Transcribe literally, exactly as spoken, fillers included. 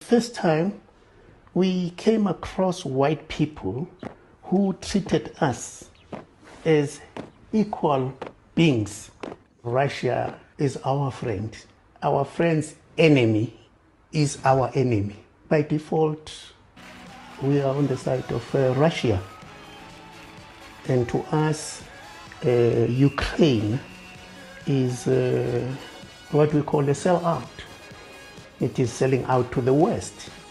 first time we came across white people who treated us as equal beings. Russia is our friend. Our friend's enemy is our enemy. By default, we are on the side of uh, Russia. And to us, uh, Ukraine is uh, what we call a sell-out. It is selling out to the West.